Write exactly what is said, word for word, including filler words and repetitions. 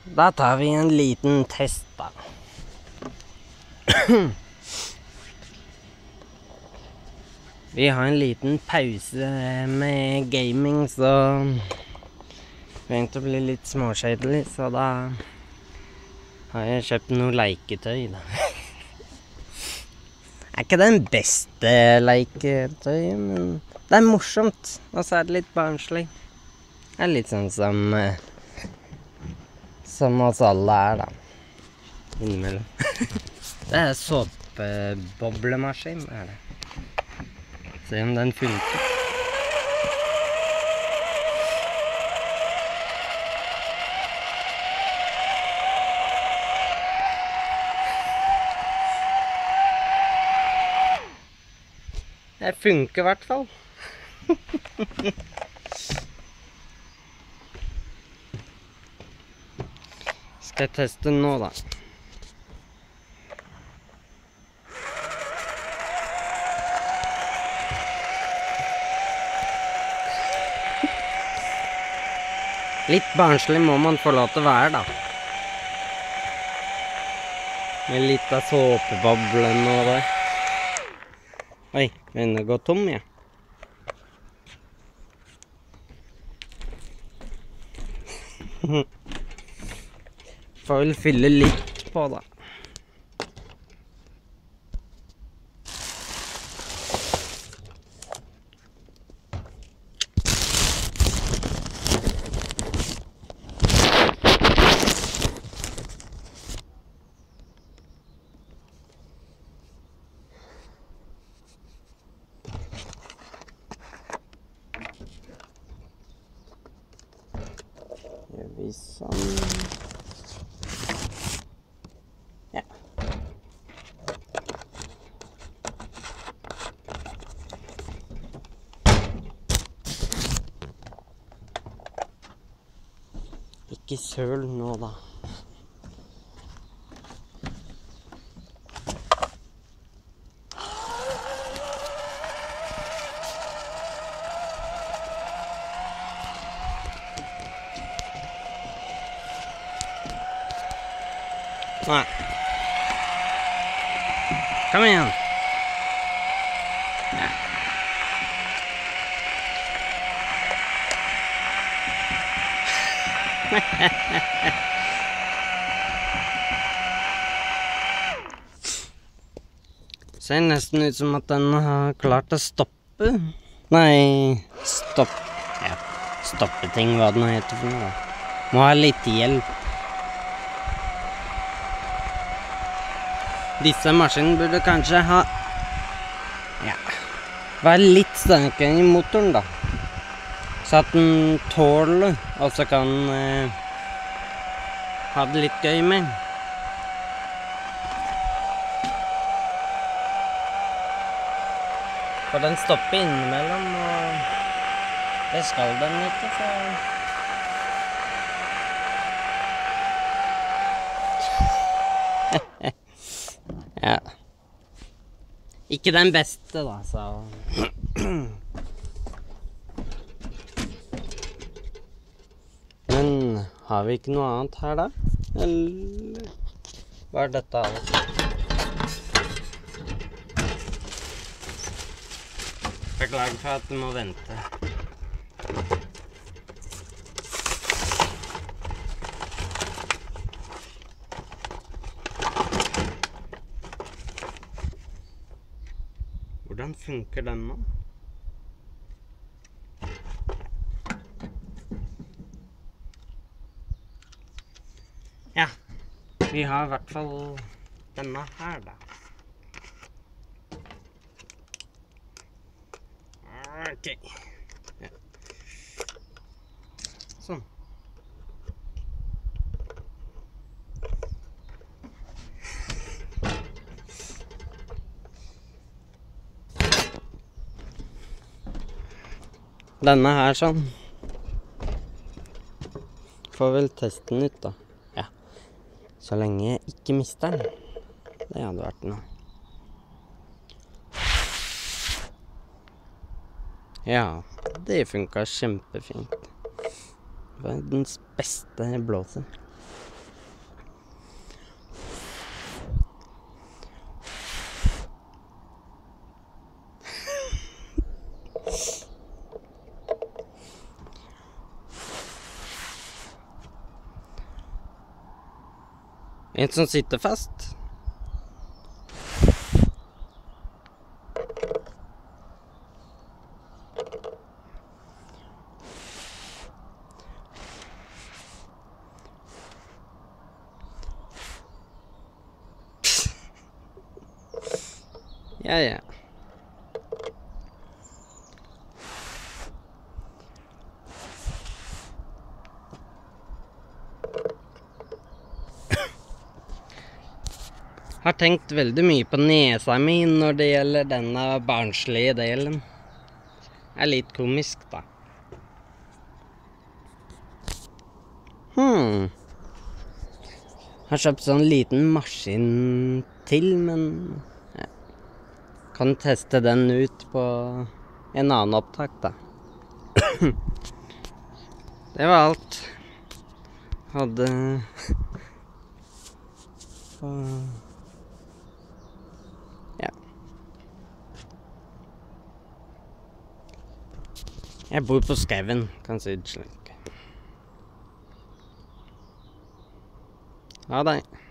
Da tar vi en liten test da. Vi har en liten pause med gaming, så vi begynte å bli litt småkjedelig, så da har jeg kjøpt noe leketøy da. Det er ikke den beste leketøy, men det er morsomt, og så er det litt barnslig. Det er litt sånn som, som oss alle er da, innimellom. Det er såpeboblemaskin, er det. Se om den funker. Det funker i hvert fall. Skal jeg teste den nå da? Litt barnslig må man få lov til å være da. Med litt av såpeboblen og det. Oi, begynner å gå tom, ja. Får vel fylle litt på da. Gjør vi sånn. Ja. Ikke søl nå da. Nei. Kom igjen. Ja. Ser nesten ut som at den har klart å stoppe. Nei, stopp. Ja, stoppeting, hva den heter for noe. Må ha litt hjelp. Disse maskinene burde kanskje ha, ja, være litt sterkere i motoren da. Så at den tåler, og så kan eh, ha det litt gøy med. For den stopper innimellom, og det skal den ikke, så... Ja. Ikke den beste da, så... Men har vi ikke noe annet her da? Eller... Hva er dette altså? Beklager for at du må vente. Hvordan funker den nå? Ja, vi har i hvert fall denne her da. Ok. Ja. Sånn. Denne her sånn. Får vel testen ut da. Ja. Så lenge jeg ikke mister den. Det hadde vært noe. Ja, det funket kjempefint. Verdens beste blåser. En som sitter fast. Ja, ja. Har tenkt veldig mye på nesa mi når det gjelder denne barnslige delen. Det er litt komisk, da. Hmm. Har kjøpt sånn liten maskin til, men ja. Kan teste den ut på en annen opptak, da. Det var alt. Hadde... Ja. Jeg bor på skauen, kan si det slik. Ha det.